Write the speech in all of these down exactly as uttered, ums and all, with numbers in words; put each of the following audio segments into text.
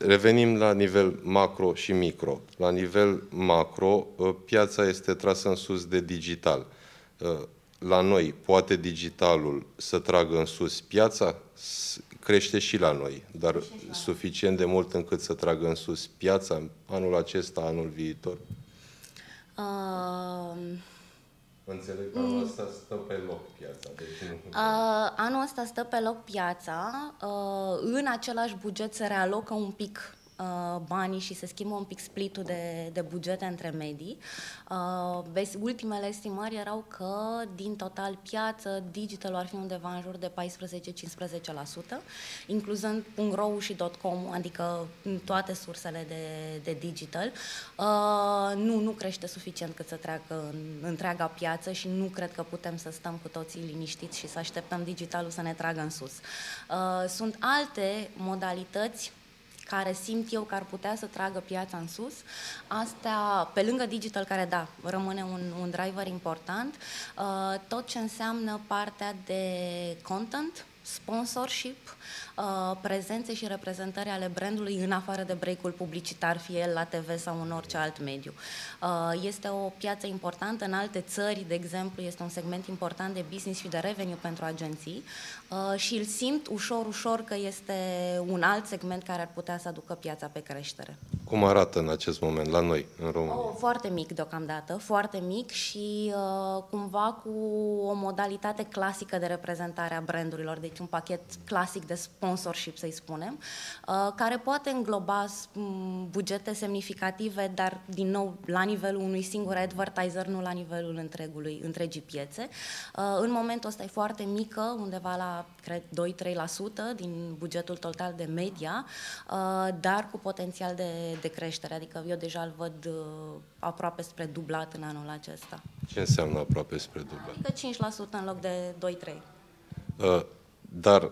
revenim la nivel macro și micro. La nivel macro, piața este trasă în sus de digital. La noi, poate digitalul să tragă în sus piața? Crește și la noi, dar la suficient de mult încât să tragă în sus piața anul acesta, anul viitor? Uh... Înțeleg că anul ăsta stă pe loc piața. Deci nu... uh, anul ăsta stă pe loc piața. Uh, în același buget se realocă un pic uh, banii și se schimbă un pic splitul de, de bugete între medii. Uh, ultimele estimări erau că din total piață, digital ar fi undeva în jur de paisprezece-cincisprezece la sută, incluzând .ro și .com, adică toate sursele de, de digital. Uh, nu, nu crește suficient cât să treacă în întreaga piață și nu cred că putem să stăm cu toții liniștiți și să așteptăm digitalul să ne tragă în sus. Uh, sunt alte modalități care simt eu că ar putea să tragă piața în sus. Astea, pe lângă digital, care, da, rămâne un, un driver important, uh, tot ce înseamnă partea de content, sponsorship, uh, prezențe și reprezentări ale brandului în afară de break-ul publicitar, fie el la T V sau în orice alt mediu. Uh, este o piață importantă. În alte țări, de exemplu, este un segment important de business și de revenue pentru agenții uh, și îl simt ușor, ușor că este un alt segment care ar putea să aducă piața pe creștere. Cum arată în acest moment la noi, în România? Oh, foarte mic deocamdată, foarte mic și uh, cumva cu o modalitate clasică de reprezentare a brandurilor, deci un pachet clasic de sponsorship, să-i spunem, uh, care poate îngloba bugete semnificative, dar, din nou, la nivelul unui singur advertiser, nu la nivelul întregului, întregii piețe. Uh, în momentul ăsta e foarte mică, undeva la, cred, doi-trei la sută din bugetul total de media, uh, dar cu potențial de, de creștere, adică eu deja îl văd uh, aproape spre dublat în anul acesta. Ce înseamnă aproape spre dublat? Adică cinci la sută în loc de doi-trei la sută. Uh, dar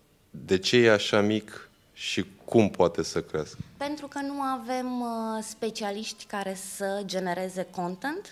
de ce e așa mic și cum poate să crească? Pentru că nu avem uh, specialiști care să genereze content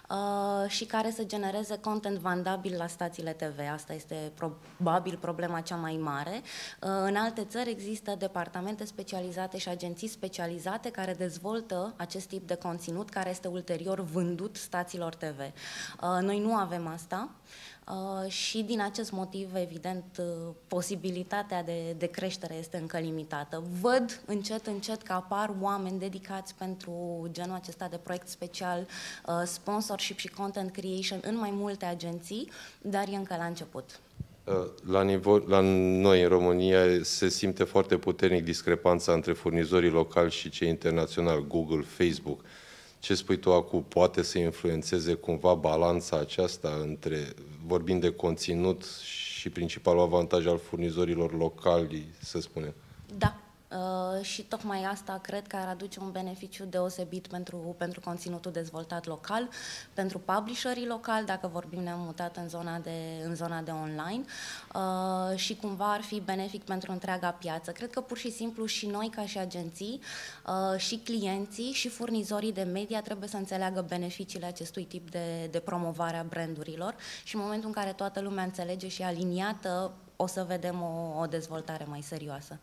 uh, și care să genereze content vandabil la stațiile T V. Asta este probabil problema cea mai mare. Uh, în alte țări există departamente specializate și agenții specializate care dezvoltă acest tip de conținut care este ulterior vândut stațiilor T V. Uh, noi nu avem asta. Uh, și din acest motiv, evident, uh, posibilitatea de, de creștere este încă limitată. Văd încet, încet că apar oameni dedicați pentru genul acesta de proiect special, uh, sponsorship și content creation în mai multe agenții, dar e încă la început. La, nivel, la noi, în România, se simte foarte puternic discrepanța între furnizorii locali și cei internaționali, Google, Facebook. Ce spui tu acum, poate să influențeze cumva balanța aceasta între, vorbind de conținut și principalul avantaj al furnizorilor locali, să spunem? Da. Uh, și tocmai asta cred că ar aduce un beneficiu deosebit pentru, pentru conținutul dezvoltat local, pentru publisherii locali, dacă vorbim ne-am mutat în zona de, în zona de online, uh, și cumva ar fi benefic pentru întreaga piață. Cred că pur și simplu și noi ca și agenții, uh, și clienții și furnizorii de media trebuie să înțeleagă beneficiile acestui tip de, de promovare a brandurilor și în momentul în care toată lumea înțelege și e aliniată, o să vedem o, o dezvoltare mai serioasă.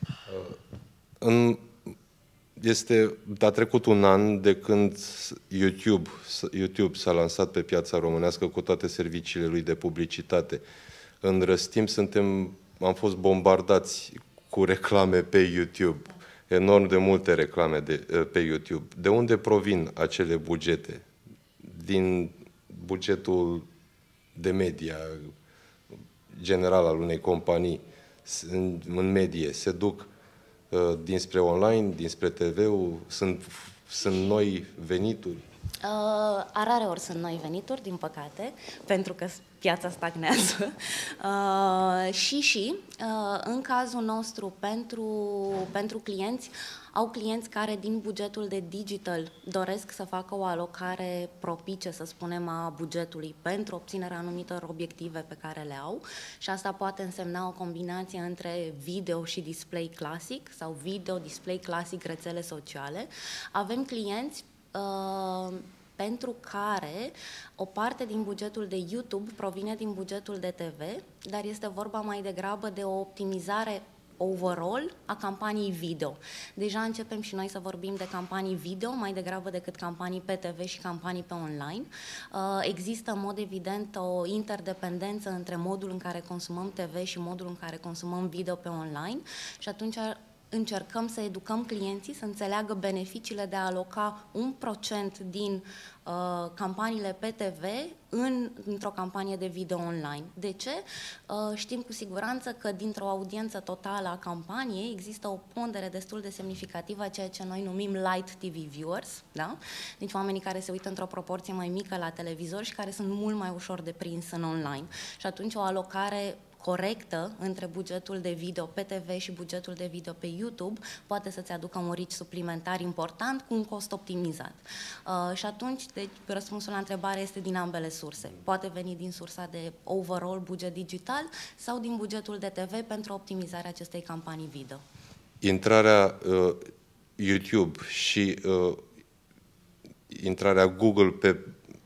În, este, a trecut un an de când YouTube, YouTube s-a lansat pe piața românească cu toate serviciile lui de publicitate. În răstimp suntem, am fost bombardați cu reclame pe YouTube, enorm de multe reclame de, pe YouTube. De unde provin acele bugete? Din bugetul de media general al unei companii, în, în medie, se duc uh, dinspre online, dinspre T V-ul, sunt, sunt noi venituri? Uh, rare ori sunt noi venituri, din păcate, pentru că piața stagnează. Uh, și și, uh, în cazul nostru, pentru, pentru clienți, au clienți care din bugetul de digital doresc să facă o alocare propice, să spunem, a bugetului pentru obținerea anumitor obiective pe care le au și asta poate însemna o combinație între video și display clasic sau video, display clasic, rețele sociale. Avem clienți uh, pentru care o parte din bugetul de YouTube provine din bugetul de T V, dar este vorba mai degrabă de o optimizare overall a campaniei video. Deja începem și noi să vorbim de campanii video mai degrabă decât campanii pe T V și campanii pe online. Există în mod evident o interdependență între modul în care consumăm T V și modul în care consumăm video pe online și atunci încercăm să educăm clienții să înțeleagă beneficiile de a aloca un procent din uh, campaniile pe T V în, într-o campanie de video online. De ce? Uh, știm cu siguranță că dintr-o audiență totală a campaniei există o pondere destul de semnificativă a ceea ce noi numim light T V viewers, da? Deci oamenii care se uită într-o proporție mai mică la televizor și care sunt mult mai ușor de prins în online. Și atunci o alocare corectă între bugetul de video pe T V și bugetul de video pe YouTube poate să-ți aducă un reach suplimentar important cu un cost optimizat. Uh, și atunci, deci, răspunsul la întrebare este din ambele surse. Poate veni din sursa de overall buget digital sau din bugetul de T V pentru optimizarea acestei campanii video. Intrarea uh, YouTube și uh, intrarea Google pe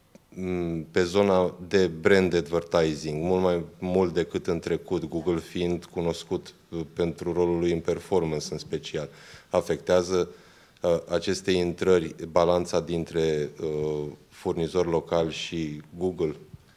pe zona de brand advertising, mult mai mult decât în trecut, Google fiind cunoscut pentru rolul lui în performance în special, afectează uh, aceste intrări, balanța dintre uh, furnizori locali și Google?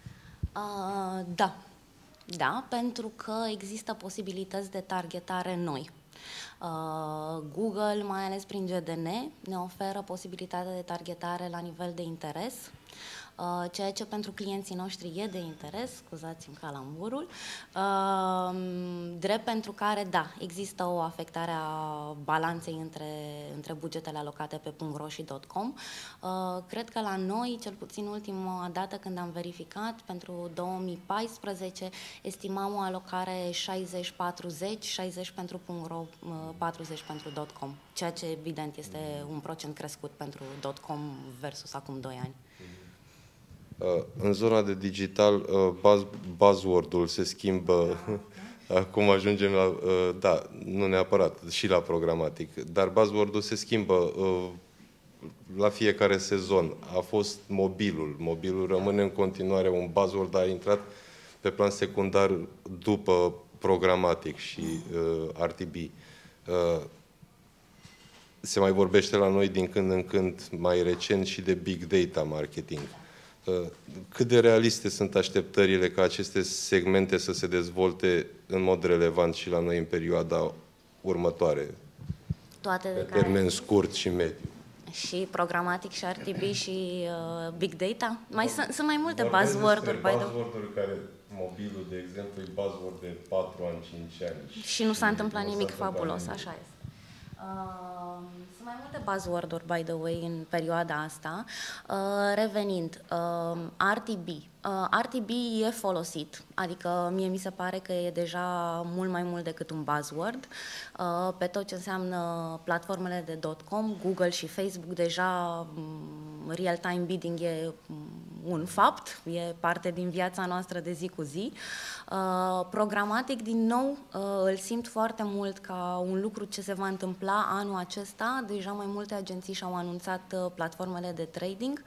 Uh, da. Da, pentru că există posibilități de targetare noi. Uh, Google, mai ales prin G D N, ne oferă posibilitatea de targetare la nivel de interes, uh, ceea ce pentru clienții noștri e de interes, scuzați-mi calamburul, uh, drept pentru care, da, există o afectare a balanței între, între bugetele alocate pe punct ro și punct com. Uh, cred că la noi, cel puțin ultima dată când am verificat, pentru două mii paisprezece, estimam o alocare șaizeci patruzeci, șaizeci pentru punct ro, patruzeci pentru .com, ceea ce evident este un procent crescut pentru .com versus acum doi ani. În zona de digital, buzz, buzzword-ul se schimbă, acum ajungem la, da, nu neapărat, și la programatic, dar buzzword-ul se schimbă la fiecare sezon. A fost mobilul, mobilul rămâne în continuare un buzzword, dar a intrat pe plan secundar după programatic și R T B. Se mai vorbește la noi din când în când, mai recent, și de big data marketing. Cât de realiste sunt așteptările ca aceste segmente să se dezvolte în mod relevant și la noi în perioada următoare? Toate de pe care... termen scurt și mediu. Și programatic și R T B și uh, big data? Mai sunt, sunt mai multe buzzword-uri. Buzzword-uri care, mobilul, de exemplu, e buzzword de patru ani, cinci ani. Și nu s-a întâmplat nimic fabulos, așa este. Uh, sunt mai multe buzzword-uri, by the way, în perioada asta. Uh, revenind, uh, R T B. Uh, R T B e folosit, adică mie mi se pare că e deja mult mai mult decât un buzzword. Uh, pe tot ce înseamnă platformele de .com, Google și Facebook, deja um, real-time bidding e un fapt, e parte din viața noastră de zi cu zi. Uh, programatic, din nou, uh, îl simt foarte mult ca un lucru ce se va întâmpla anul acesta. Deja mai multe agenții și-au anunțat uh, platformele de trading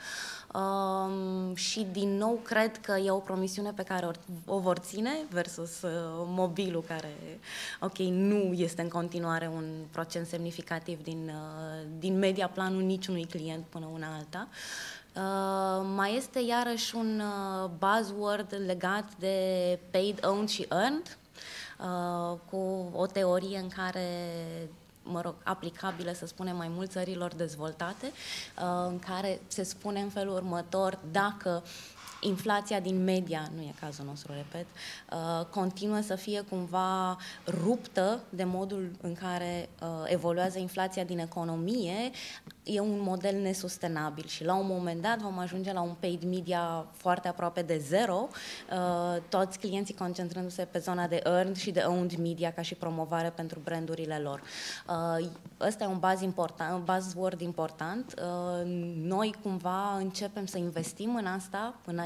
uh, și, din nou, cred că e o promisiune pe care o, o vor ține versus uh, mobilul, care, ok, nu este în continuare un procent semnificativ din, uh, din media planul niciunui client până una alta. Uh, mai este iarăși un uh, buzzword legat de paid, owned și earned, uh, cu o teorie în care, mă rog, aplicabilă, să spunem, mai mult țărilor dezvoltate, uh, în care se spune în felul următor: dacă inflația din media, nu e cazul nostru, repet, uh, continuă să fie cumva ruptă de modul în care uh, evoluează inflația din economie, e un model nesustenabil și la un moment dat vom ajunge la un paid media foarte aproape de zero, uh, toți clienții concentrându-se pe zona de earned și de owned media ca și promovare pentru brandurile lor. Uh, ăsta e un buzz important, un buzzword important. Uh, noi cumva începem să investim în asta, în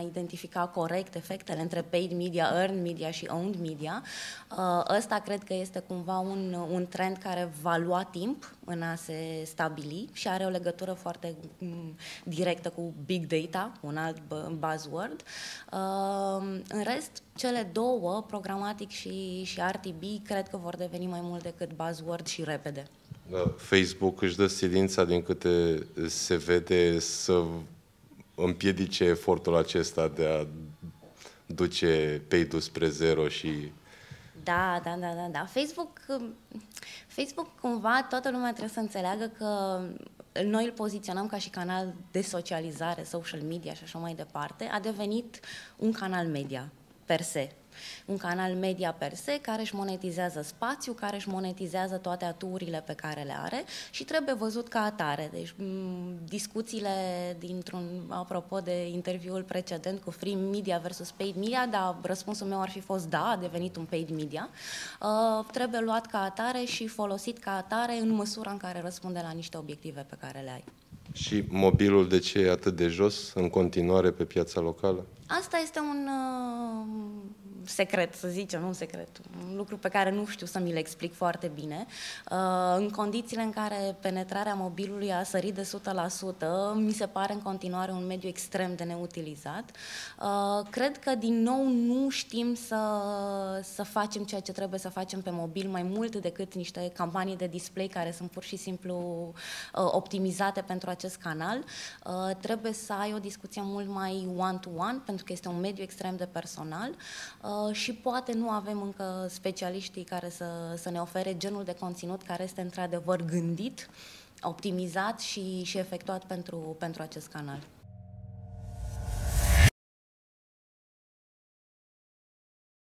identifica corect efectele între paid media, earned media și owned media. Ăsta cred că este cumva un, un trend care va lua timp în a se stabili și are o legătură foarte directă cu big data, un alt buzzword. În rest, cele două, programatic și, și R T B, cred că vor deveni mai mult decât buzzword și repede. Facebook își dă silința, din câte se vede, să împiedice efortul acesta de a duce paid-ul spre zero și... Da, da, da, da, da. Facebook, Facebook, cumva, toată lumea trebuie să înțeleagă că noi îl poziționăm ca și canal de socializare, social media și așa mai departe. A devenit un canal media, per se. Un canal media per se care își monetizează spațiu, care își monetizează toate aturile pe care le are și trebuie văzut ca atare. Deci discuțiile dintr-un, apropo de interviul precedent cu free media versus paid media, dar răspunsul meu ar fi fost da, a devenit un paid media. Uh, trebuie luat ca atare și folosit ca atare în măsura în care răspunde la niște obiective pe care le ai. Și mobilul de ce e atât de jos în continuare pe piața locală? Asta este un uh, secret, să zicem, nu un secret, un lucru pe care nu știu să mi-l explic foarte bine. Uh, în condițiile în care penetrarea mobilului a sărit de o sută la sută, mi se pare în continuare un mediu extrem de neutilizat. Uh, cred că, din nou, nu știm să, să facem ceea ce trebuie să facem pe mobil mai mult decât niște campanii de display care sunt pur și simplu uh, optimizate pentru acest canal. Uh, trebuie să ai o discuție mult mai one-to-one, pentru că este un mediu extrem de personal uh, și poate nu avem încă specialiștii care să, să ne ofere genul de conținut care este într-adevăr gândit, optimizat și, și efectuat pentru, pentru acest canal.